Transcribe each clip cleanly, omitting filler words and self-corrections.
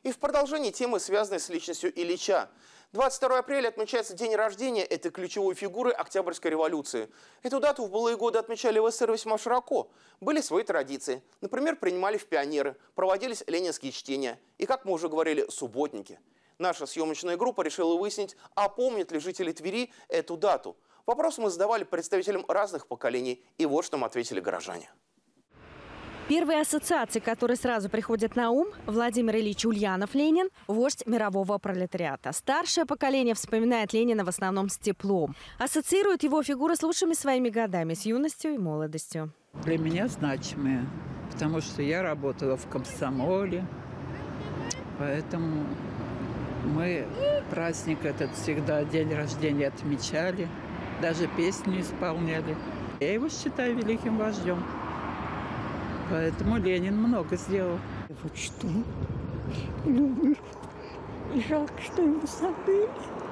И в продолжении темы, связанной с личностью Ильича. 22 апреля отмечается день рождения этой ключевой фигуры Октябрьской революции. Эту дату в былые годы отмечали в СССР весьма широко. Были свои традиции. Например, принимали в пионеры, проводились ленинские чтения. И, как мы уже говорили, субботники. Наша съемочная группа решила выяснить, а помнят ли жители Твери эту дату. Вопрос мы задавали представителям разных поколений. И вот что нам ответили горожане. Первые ассоциации, которые сразу приходят на ум – Владимир Ильич Ульянов-Ленин, вождь мирового пролетариата. Старшее поколение вспоминает Ленина в основном с теплом. Ассоциирует его фигуру с лучшими своими годами, с юностью и молодостью. Для меня значимые, потому что я работала в комсомоле, поэтому мы праздник этот всегда, день рождения отмечали, даже песню исполняли. Я его считаю великим вождем. Поэтому Ленин много сделал. Вот что люблю. И жалко, что его забыли.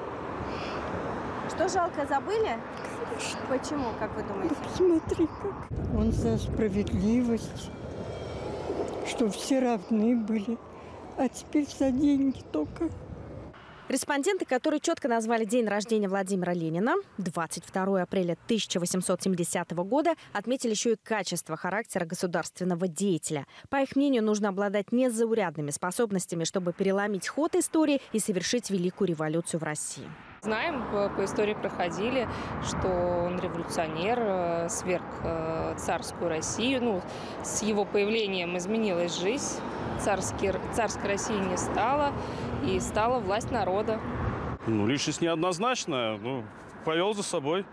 Что жалко, забыли? Почему, как вы думаете? Смотри, как он за справедливость, что все равны были, а теперь за деньги только. Респонденты, которые четко назвали день рождения Владимира Ленина, 22 апреля 1870 года, отметили еще и качество характера государственного деятеля. По их мнению, нужно обладать незаурядными способностями, чтобы переломить ход истории и совершить великую революцию в России. Знаем, по истории проходили, что он революционер, сверг царскую Россию. Ну, с его появлением изменилась жизнь. Царской России не стало, и стала власть народа. Ну, личность неоднозначная, повел за собой.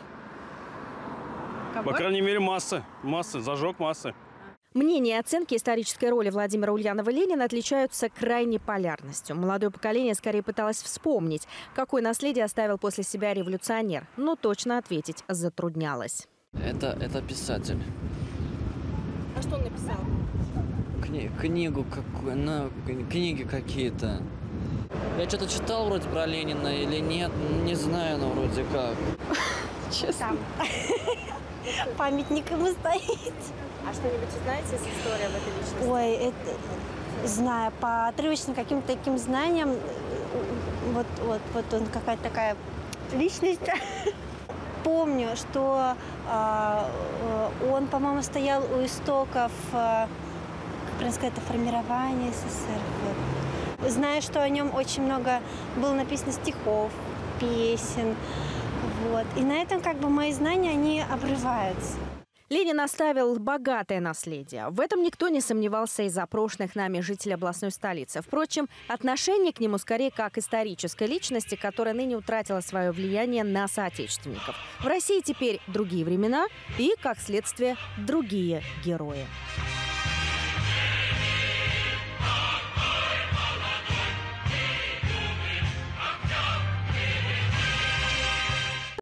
По крайней мере, массы, зажег массы. Мнения и оценки исторической роли Владимира Ульянова-Ленина отличаются крайней полярностью. Молодое поколение скорее пыталось вспомнить, какое наследие оставил после себя революционер, но точно ответить затруднялось. Это писатель. А что он написал? Книгу какую, книги какие-то. Я что-то читал вроде про Ленина или нет, не знаю, но вроде как. Честно. Памятник ему стоит. А что-нибудь знаете из истории об этой личности? Ой, это знаю, по отрывочным каким-то таким знаниям, вот он какая-то такая личность. Помню, что он, по-моему, стоял у истоков, как сказать, формирования СССР. Вот. Знаю, что о нем очень много было написано стихов, песен. Вот. И на этом мои знания, они обрываются. Ленин оставил богатое наследие. В этом никто не сомневался из опрошенных нами жителей областной столицы. Впрочем, отношение к нему скорее как к исторической личности, которая ныне утратила свое влияние на соотечественников. В России теперь другие времена и, как следствие, другие герои.